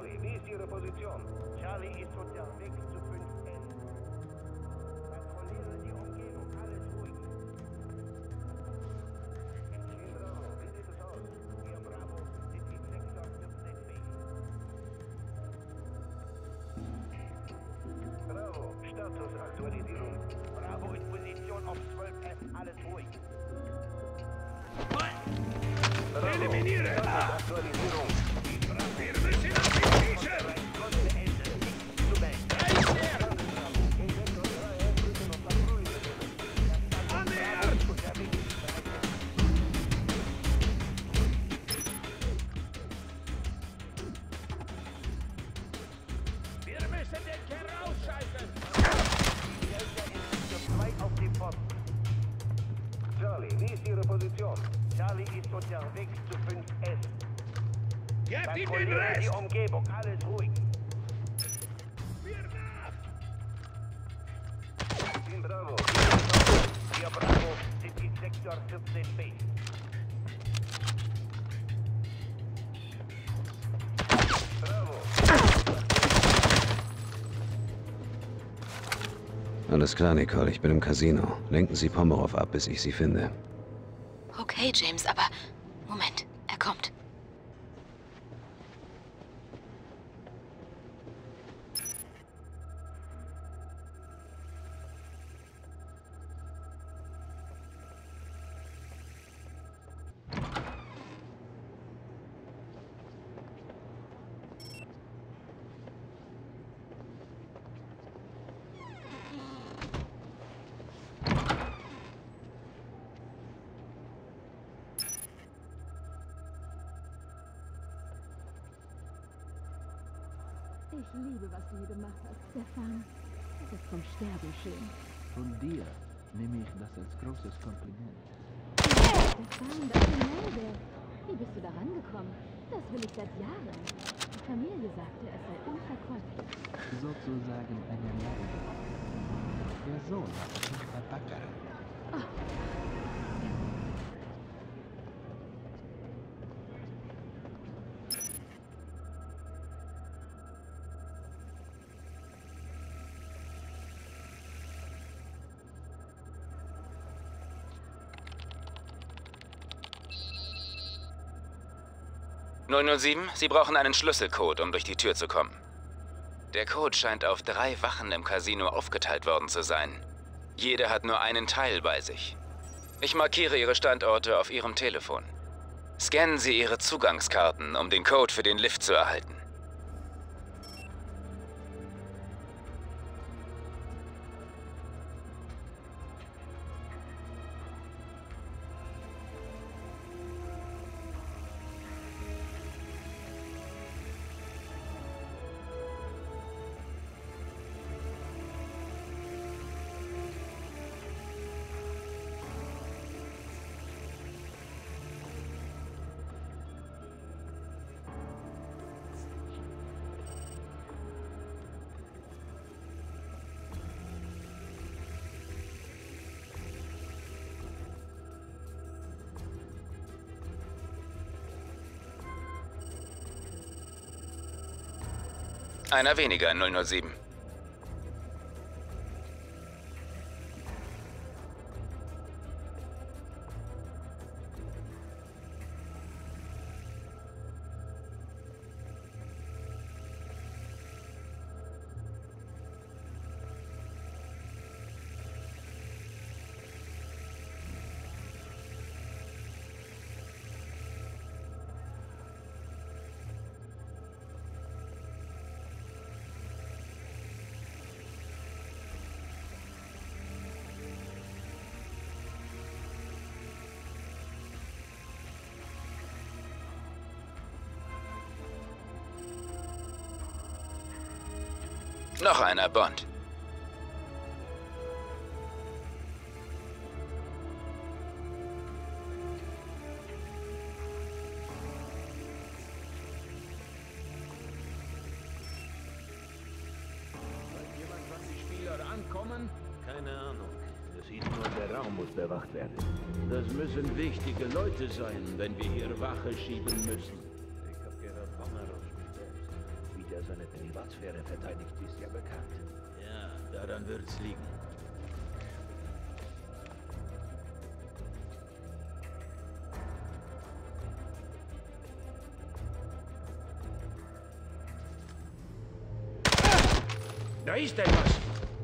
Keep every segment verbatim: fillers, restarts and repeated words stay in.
Charlie, wie ist Ihre Position? Charlie ist unterwegs zu fünf N. Kontrolliere die Umgebung, alles ruhig. Team Bravo, wie sieht es aus? Hier Bravo, sind im Sektor fünfzehn B. Bravo, Statusaktualisierung. Bravo in Position auf zwölf F, alles ruhig. Eliminiere! Aktualisierung. Wir müssen auf die Tische! Annähern! Wir müssen den Kerl ausschalten! Auf dem Posten. Charlie, wie ist Ihre Position? Charlie ist unterwegs zu fünf S. Gebt ihm den Kontrolliere Rest! die Umgebung, alles ruhig. Wir nach! Team Bravo, hier Bravo, sind im Sektor fünfzehn B. Bravo. Alles klar, Nicole, ich bin im Casino. Lenken Sie Pomerov ab, bis ich Sie finde. Okay, James, aber... Moment, er kommt. Ich liebe, was du hier gemacht hast, Stefan. Das ist zum Sterben schön. Von dir nehme ich das als großes Kompliment. Stefan, das Gemälde. Wie bist du da rangekommen? Das will ich seit Jahren. Die Familie sagte, es sei unverkäuflich. Sozusagen eine Leidenschaft. Der Sohn hat sich verpackert. Oh. null null sieben, Sie brauchen einen Schlüsselcode, um durch die Tür zu kommen. Der Code scheint auf drei Wachen im Casino aufgeteilt worden zu sein. Jede hat nur einen Teil bei sich. Ich markiere Ihre Standorte auf Ihrem Telefon. Scannen Sie Ihre Zugangskarten, um den Code für den Lift zu erhalten. Einer weniger, null null sieben. Noch einer, Bond. Weiß jemand, wann die Spieler ankommen? Keine Ahnung. Es hieß nur, der Raum muss bewacht werden. Das müssen wichtige Leute sein, wenn wir hier Wache schieben müssen. Ich hab gehört, Pomerov spielt selbst. Privatsphäre verteidigt, ist ja bekannt. Ja, daran wird's liegen. Da ist etwas!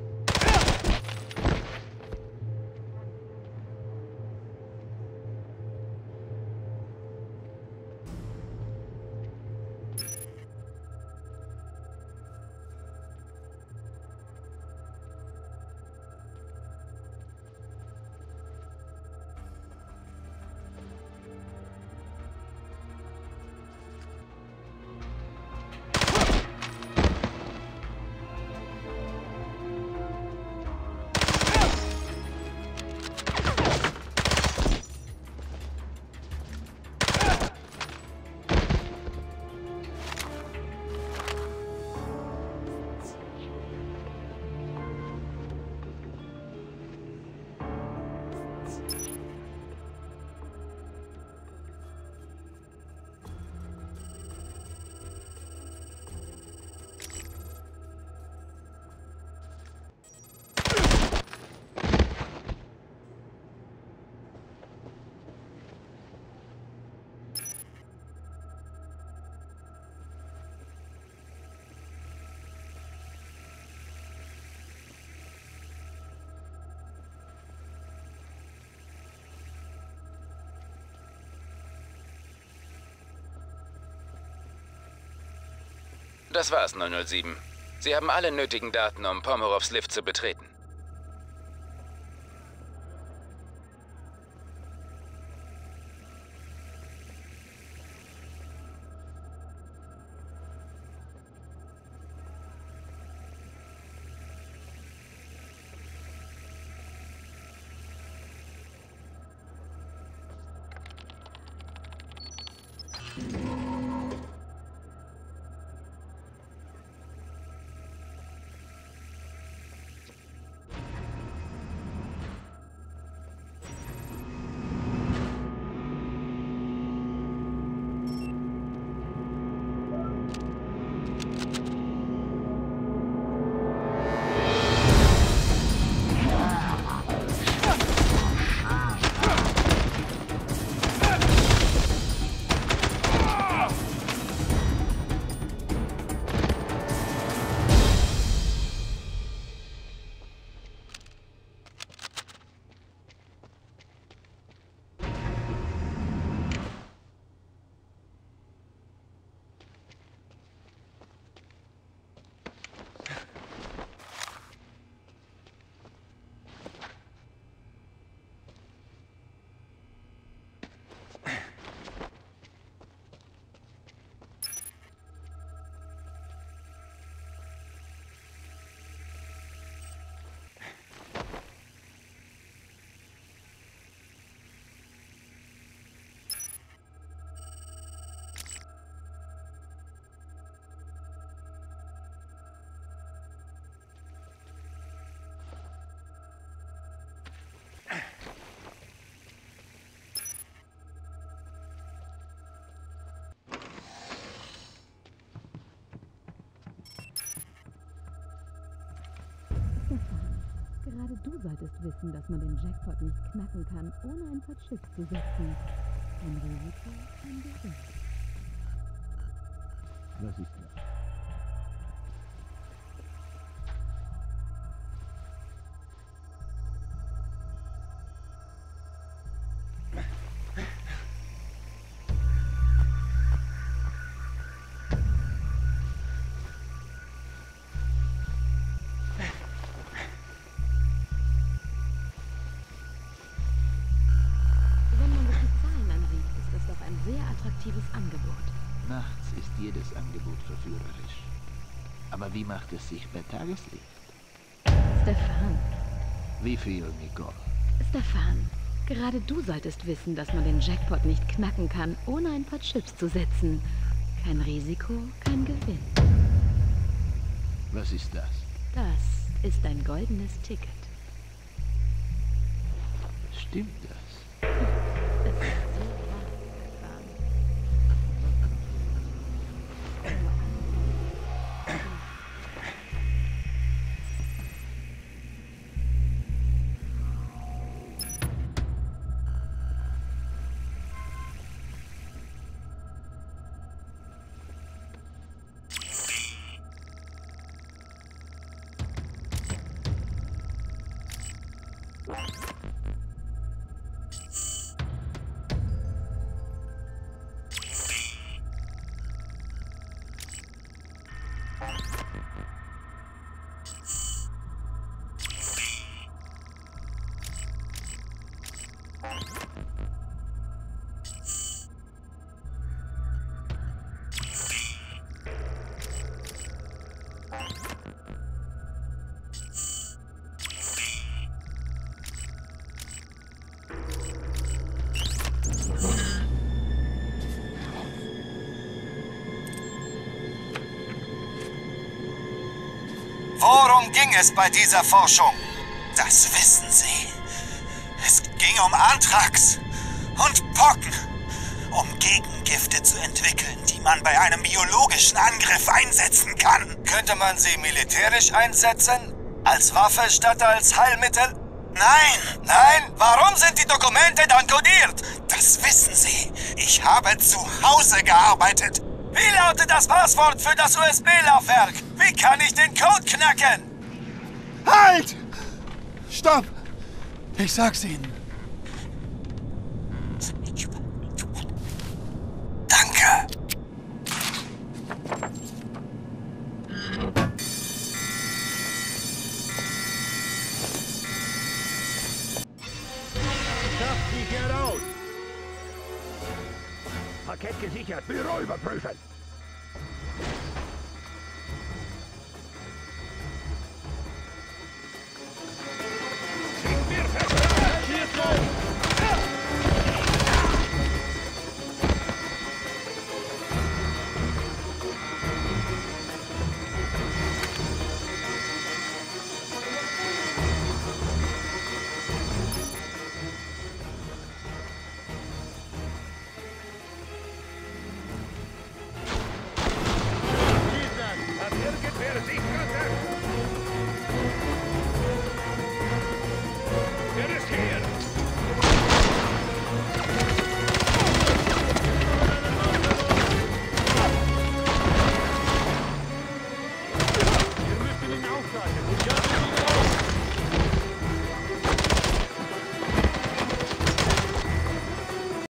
Das war's, null null sieben. Sie haben alle nötigen Daten, um Pomorovs Lift zu betreten. Gerade du solltest wissen, dass man den Jackpot nicht knacken kann, ohne ein paar Chips zu setzen. Ein Risiko, ein Gewinn. Was ist das? Angebot. Nachts ist jedes Angebot verführerisch. Aber wie macht es sich bei Tageslicht? Stefan. Wie viel, Nicole? Stefan, gerade du solltest wissen, dass man den Jackpot nicht knacken kann, ohne ein paar Chips zu setzen. Kein Risiko, kein Gewinn. Was ist das? Das ist ein goldenes Ticket. Stimmt das? Es ist so wahr, Stefan. Worum ging es bei dieser Forschung? Das wissen Sie. Es ging um Anthrax und Pocken, um Gegengifte zu entwickeln, die man bei einem biologischen Angriff einsetzen kann. Könnte man sie militärisch einsetzen? Als Waffe statt als Heilmittel? Nein, nein, warum sind die Dokumente dann kodiert? Das wissen Sie. Ich habe zu Hause gearbeitet. Wie lautet das Passwort für das U S B-Laufwerk? Wie kann ich den Code knacken? Halt! Stopp! Ich sag's Ihnen. Danke. Schafft sich heraus! Parkett gesichert, Büro überprüfen!